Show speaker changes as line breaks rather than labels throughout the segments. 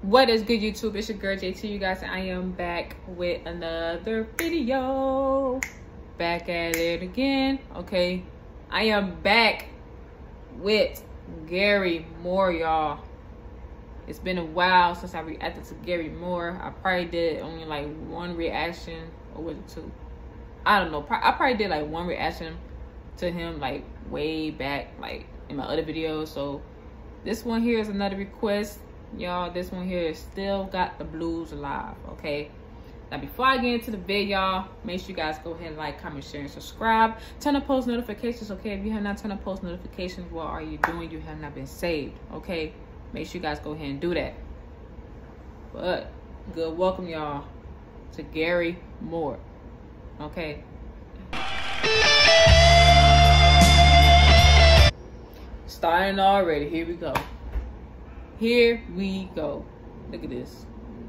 What is good, YouTube? It's your girl JT, you guys. I am back with another video. Back at it again. Okay, I am back with Gary Moore, y'all. It's been a while since I reacted to Gary Moore. I probably did only like one reaction, or was it two? I don't know. I probably did like one reaction to him like way back, like in my other videos. So this one here is another request, y'all. This one here is Still Got the Blues Alive. Okay, now before I get into the video, y'all, make sure you guys go ahead and like, comment, share, and subscribe. Turn on post notifications. Okay, if you have not turned on post notifications, what are you doing? You have not been saved. Okay, make sure you guys go ahead and do that. But good welcome, y'all, to Gary Moore. Okay, starting already. Here we go. Here we go. Look at this.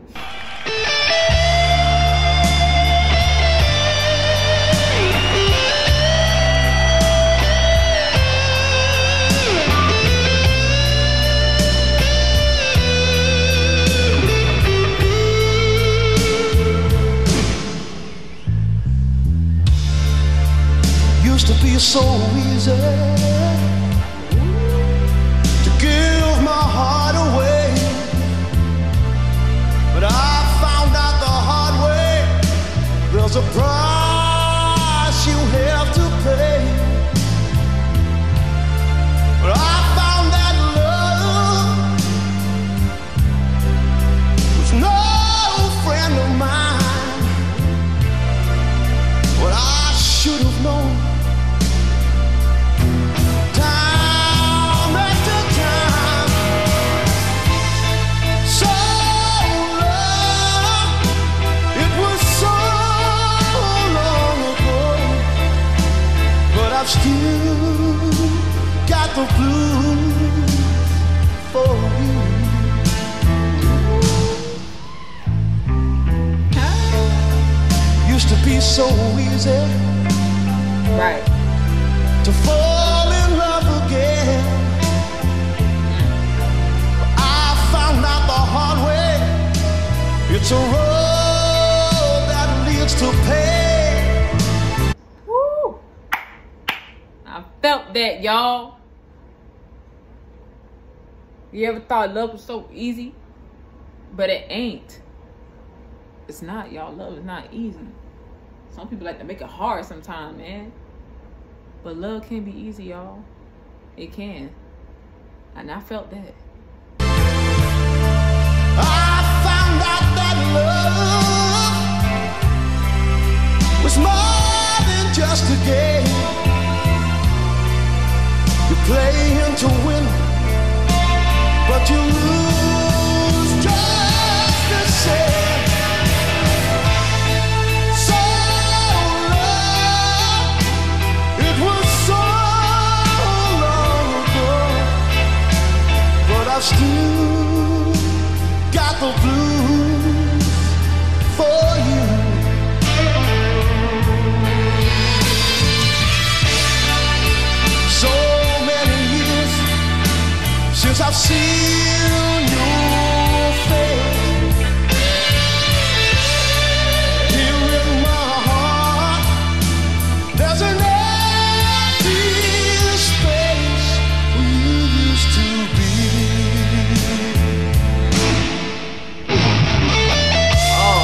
Used to be so easy to give my heart away, but I found out the hard way. There's a price you have to pay. But I found that love was no friend of mine. What I should have known. I've still got the blues for you. Used to be so easy,
Right.
to fall in love again. But I found out the hard way. It's a road that leads to pain.
I felt that, y'all. You ever thought love was so easy? But it ain't. It's not, y'all. Love is not easy. Some people like to make it hard sometimes, man. But love can be easy, y'all. It can. And I felt that.
I found out that love was more than just a game. You play to win, but you lose just the same. So long, it was so long ago, but I've still got the blues for you. So since I've seen your face here in my heart, there's an empty space where you used to be. Oh.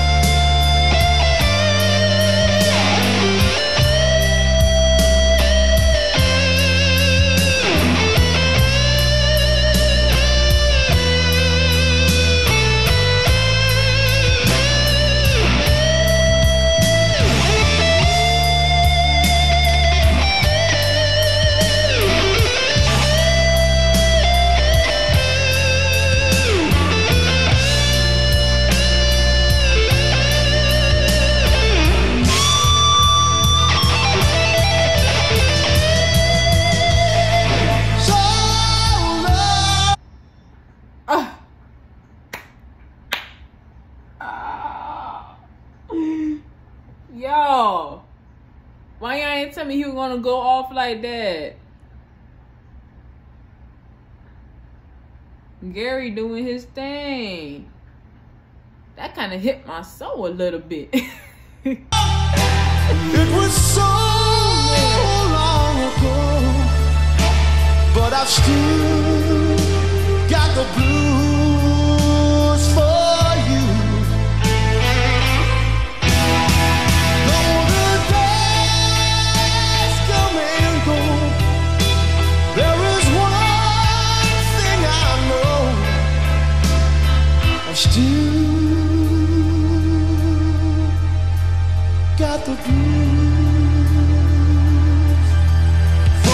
Yo, why y'all ain't tell me he was gonna go off like that? Gary doing his thing. That kind of hit my soul a little bit.
It was so long ago, but I've still got the blues for you. Though the days come and go, there is one thing I know. I've still got the blues for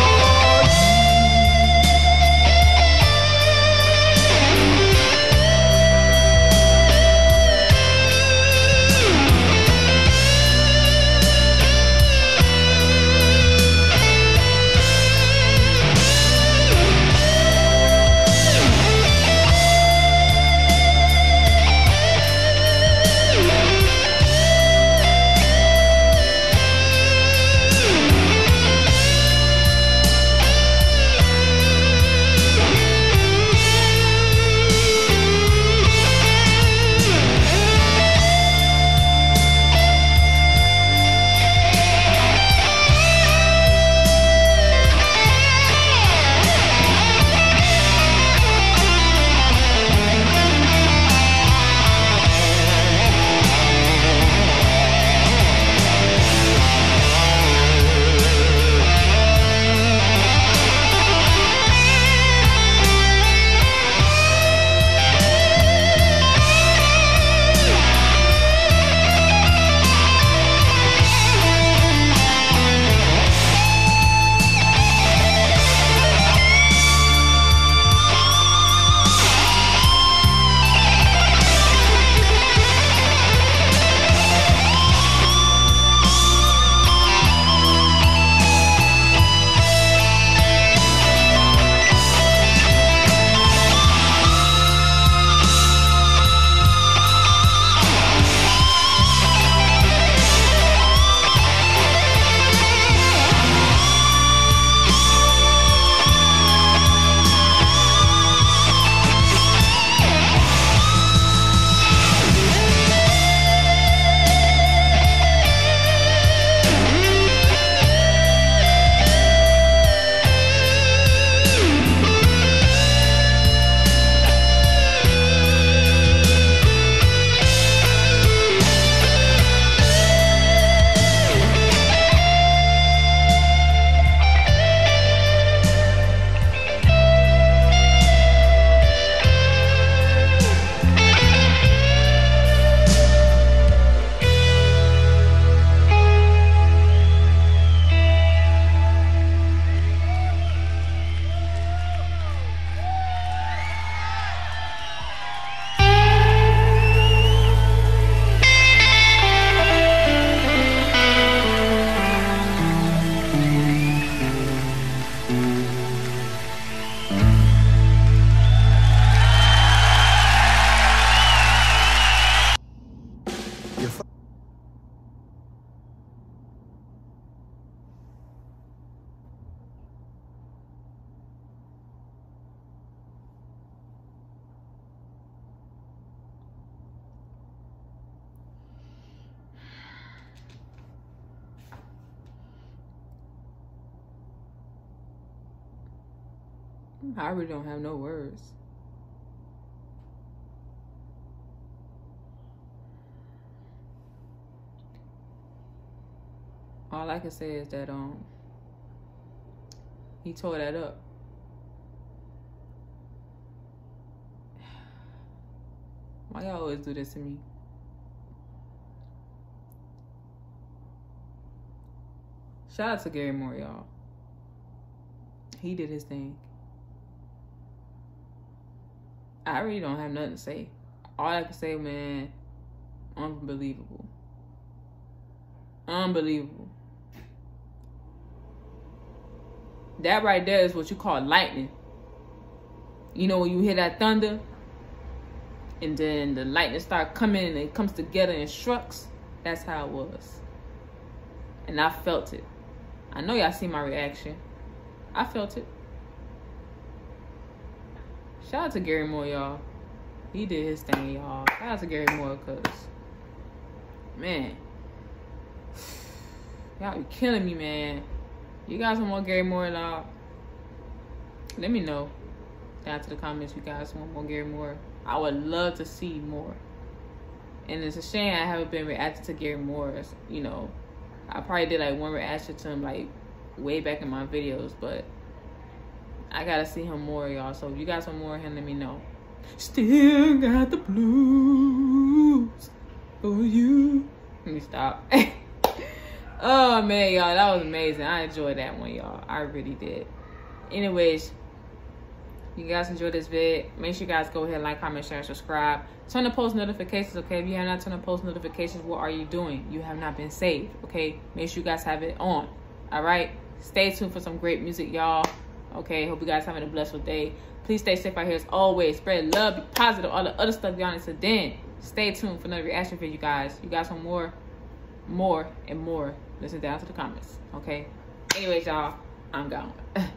I really don't have no words. All I can say is that he tore that up. Why y'all always do this to me? Shout out to Gary Moore, y'all. He did his thing. I really don't have nothing to say. All I can say, man, unbelievable. Unbelievable. That right there is what you call lightning. You know when you hear that thunder and then the lightning start coming and it comes together and strucks? That's how it was. And I felt it. I know y'all see my reaction. I felt it. Shout out to Gary Moore, y'all. He did his thing, y'all. Shout out to Gary Moore, cause man, y'all be killing me, man. You guys want more Gary Moore, y'all? Let me know down to the comments. You guys want more Gary Moore? I would love to see more. And it's a shame I haven't been reacting to Gary Moore. You know, I probably did like one reaction to him like way back in my videos, but I gotta see him more, y'all. So if you guys want more of him, let me know. Still got the blues for you. Let me stop. Oh man, y'all, that was amazing. I enjoyed that one, y'all. I really did. Anyways, you guys enjoyed this vid. Make sure you guys go ahead, like, comment, share, and subscribe. Turn the post notifications, okay? If you have not turned the post notifications, what are you doing? You have not been saved, okay? Make sure you guys have it on. All right? Stay tuned for some great music, y'all. Okay? Hope you guys having a blessed day. Please stay safe out here as always. Spread love, be positive, all the other stuff y'all need to then. Stay tuned for another reaction video, you guys. You guys want more, and more. Listen down to the comments, okay? Anyways, y'all, I'm gone.